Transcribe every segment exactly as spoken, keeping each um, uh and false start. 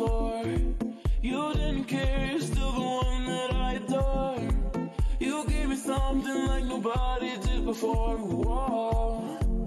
floor. You didn't care, you're still the one that I adore. You gave me something like nobody did before. Whoa,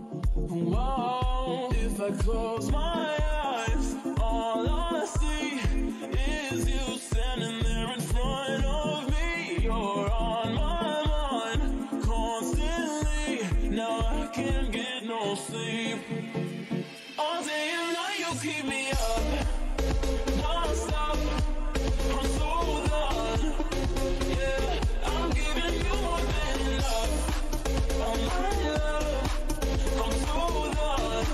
whoa. If I close my eyes, all I see is you standing there in front of me. You're on my mind constantly. Now I can't get no sleep. All day and night you keep me up, non-stop. I'm so done. Yeah, I'm giving you more than enough. Oh my love, I'm so done.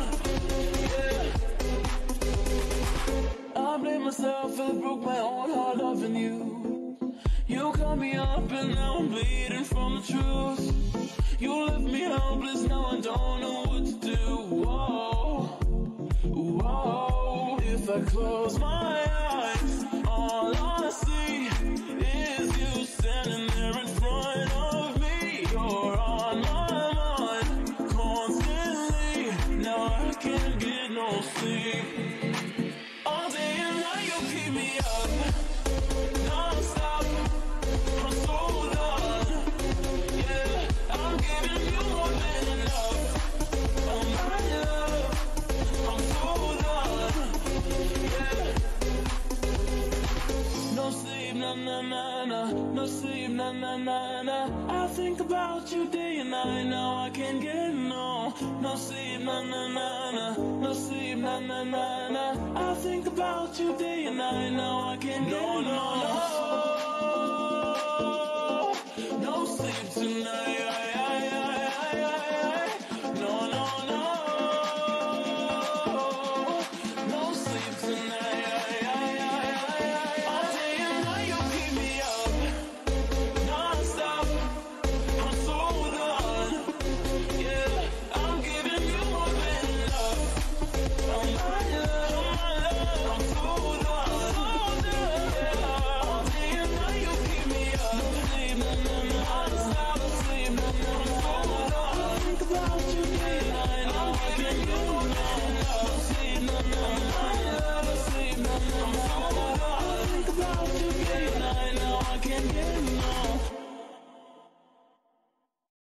Yeah, I blame myself, I broke my own heart loving you. You cut me up and now I'm bleeding from the truth. You left me helpless, now I don't know what to do. Whoa, whoa. If I close my eyes, all I see is you standing there in front of me. You're on my mind constantly. Now I can't get no sleep. All day and night you keep me up, non-stop. I'm so done. Yeah, I'm giving you more than enough. Oh my love, I'm so done. Yeah. No sleep, na na na na. No sleep, na na na na. I think about you day and night. Now I can't get no. No sleep, na na na na. No sleep, na na na na. I think about you day and night. Now I can't get no, no, no. No sleep tonight.